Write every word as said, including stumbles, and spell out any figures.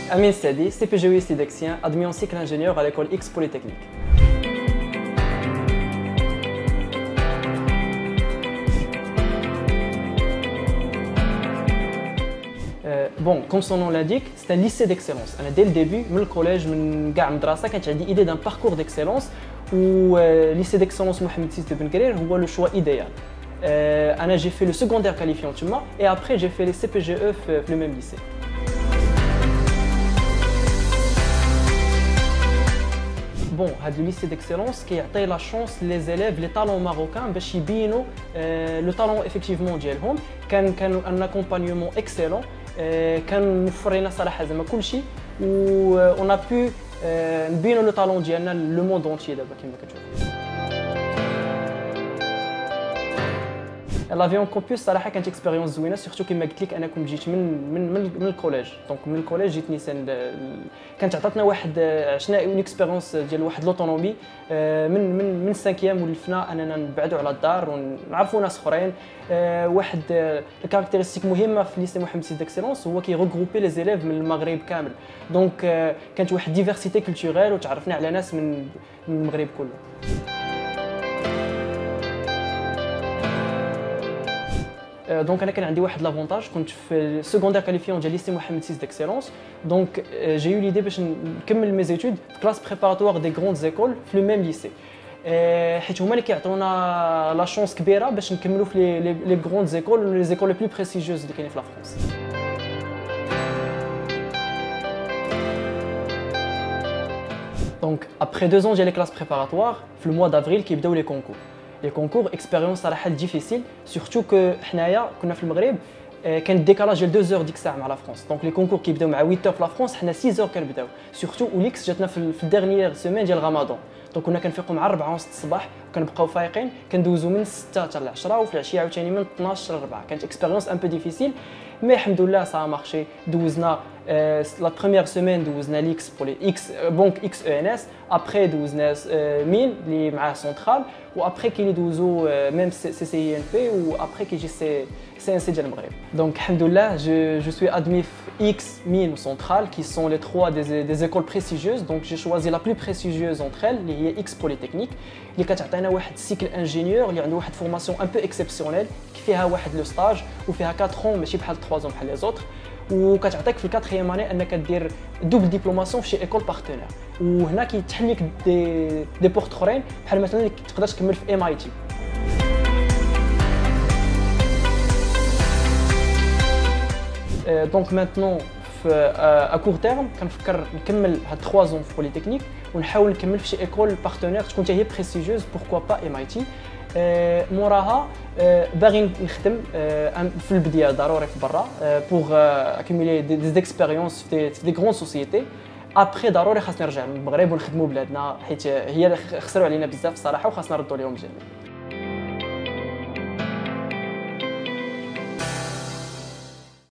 Amine Sadi, C P G E sidexien, admis en cycle ingénieur à l'école X Polytechnique. Euh, bon, comme son nom l'indique, c'est un lycée d'excellence. Dès le début, dans le collège, j'ai eu l'idée d'un parcours d'excellence où le lycée d'excellence Mohamed six de Ben Guerir est le choix idéal. Euh, j'ai fait le secondaire qualifiant et après j'ai fait les C P G E dans le même lycée. Bon, le lycée d'excellence qui a la chance les élèves, les talents marocains, باش يبينوا le talent effectivement ديالهم. كان كان un accompagnement excellent. كان موفر لنا صراحه زعما كلشي و on a pu نبينوا le talent ديالنا le monde entier دابا كما كتشوفوا. لافيون كومبوس صراحه كانت اكسبيريونس زوينه سورتو كما قلت لك انا كنت جيت من من من, من الكوليج دونك من الكوليج جيت نيسان كانت عطاتنا واحد عشنا اون اكسبيريونس ديال واحد لوطونومي من من من السانكيام ولفنا اننا نبعدوا على الدار ونعرفوا ناس اخرين. واحد الكاركتيرستيك مهمه في ليسي محمد سيد ديكسيلونس هو كيغروبي لي زيليف من المغرب كامل دونك كانت واحد ديفيرسيتي كولتوريل وتعرفنا على ناس من المغرب كله. دونك انا كان عندي واحد لافونتاج كنت في سكوندير كاليفيون ديال ليسي محمد سيس ديكسيلونس دونك جي يو ليدي باش نكمل مي زيتود في كلاس بريباراتوار دي غروند زيكول في لو ميم ليسي حيت هما اللي كيعطيونا لا شونس كبيره باش نكملوا في لي لي غروند زيكول لي زيكول لي بلو بريستيجيوز اللي كاينين في لا فرنسا. دونك ابري deux ans ديال لي كلاس بريباراتوار في الموا دافريل كيبداو لي كونكور. Les concours, expérience صراحة difficile, surtout que حنايا كنا في المغرب كان ديكالاج ديال deux heures ديك الساعة مع لا فرنسا، دونك لي كونكور كيبداو مع eight heures في لا فرنسا حنا six heures كنبداو، سورتو وليكس جاتنا في الديرنيير سيمين ديال رمضان، دونك كنا كنفيقوا مع أربعة ونص الصباح وكنبقاو فايقين كندوزو من ستة حتى ل عشرة وفي العشية عاوتاني من اثناش ل أربعة، كانت اكسبيريونس ان بو ديفيسيل مي الحمد لله سا مارشي. دوزنا لا بروميير سيمين دوزنا ليكس بور لي اكس بونك اكس او ان اس، ابري دوزنا مين اللي معاه سونترال وابري كي دوزو ميم سي سي ان بي وابري كيجي سي سي ان سي ديال المغرب. دونك الحمد لله جو جو سوي ادمي في اكس مين وسونترال كي سون لي trois des des écoles prestigieuses. دونك جي شوازي لا بلو بريستيجيوز اونتر ال اللي هي اكس بوليتكنيك اللي كتعطينا واحد سيكل انجينيور اللي عنده واحد فورماسيون ان بو اكسبسيونيل فيها واحد لو ستاج وفيها quatre ans ماشي بحال trois ans بحال لي زوتر، وكتعطيك في الكاتريام اني انك دير دوبل ديبلوماسيون في شي ايكول بارتنير، وهنا كيتحل لك دي دي بورت اخرين بحال مثلا تقدر تكمل في ام اي تي. دونك مانتنون في ا كور تيرم كنفكر نكمل هاد trois ans في بوليتكنيك ونحاول نكمل في شي ايكول بارتنير تكون حتى هي بريستيجيوز بوركوا با ام اي تي. موراها باغي نخدم في البدايه ضروري في برا بوغ اكيميلي دي زيكسبيريونس في دي غرون سوسيتي. ابري ضروري خاصنا نرجع للمغرب ونخدموا بلادنا حيت هي خسروا علينا بزاف الصراحه وخاصنا نردوا لهم الجميل.